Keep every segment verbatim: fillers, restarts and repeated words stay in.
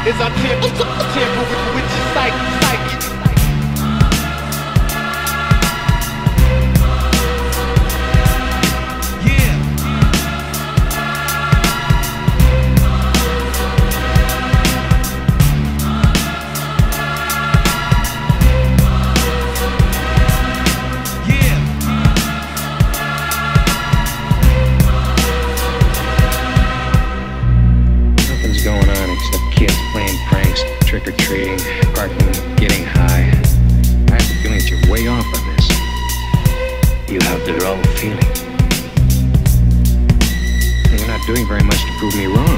Is I tamper, tamper with, with your psyche, psyche. Trick-or-treating, parking, getting high. I have the feeling that you're way off on this. You have the wrong feeling. You're not doing very much to prove me wrong.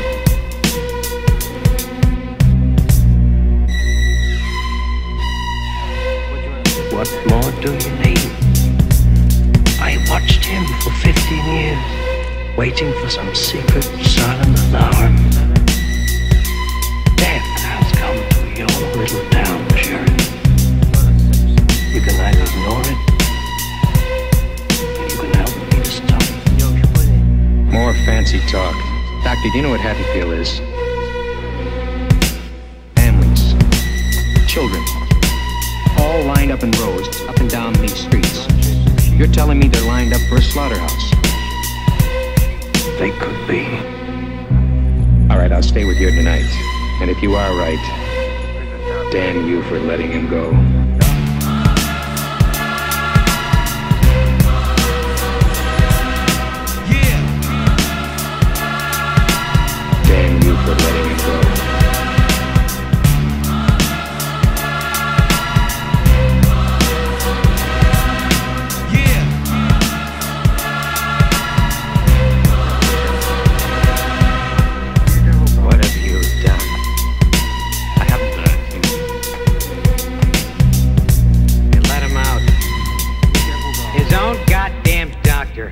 What more do you need? I watched him for fifteen years, waiting for some secret silent alarm. Little town, Sheriff. You can either ignore it, or you can help me to stop it. More fancy talk. Doctor, do you know what Haddonfield is? Families. Children. All lined up in rows, up and down these streets. You're telling me they're lined up for a slaughterhouse? They could be. All right, I'll stay with you tonight. And if you are right, damn you for letting him go. Yeah. Damn you for letting him go. Yeah. What have you done? I haven't done anything. You let him out. His own goddamn doctor.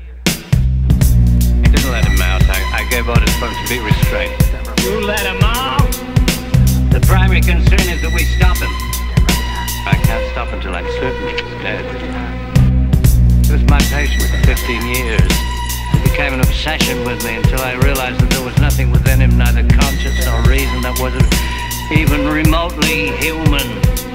I didn't let him out. I, I gave orders for him to be restrained. You let him out? The primary concern is that we stop him. I can't stop until I'm certain he's dead. He was my patient for fifteen years. It became an obsession with me until I realized that there was nothing within him, neither conscience nor reason, that was even remotely human.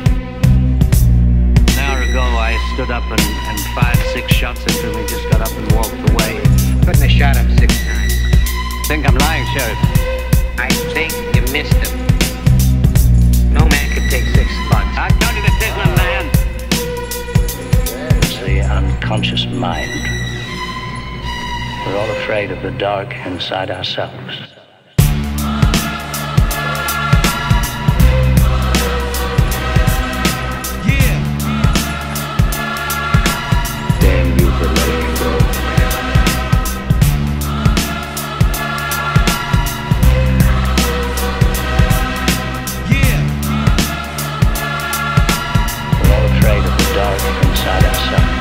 An hour ago, I stood up and, and fired six shots into him. He just got up and walked away. Couldn't have shot him six times. Think I'm lying, Sheriff? I think you missed him. No man can take six slugs. I told you this isn't a man. It's the unconscious mind. We're all afraid of the dark inside ourselves. Damn you for letting him go. Yeah. We're all afraid of the dark inside ourselves.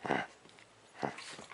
Huh. Huh.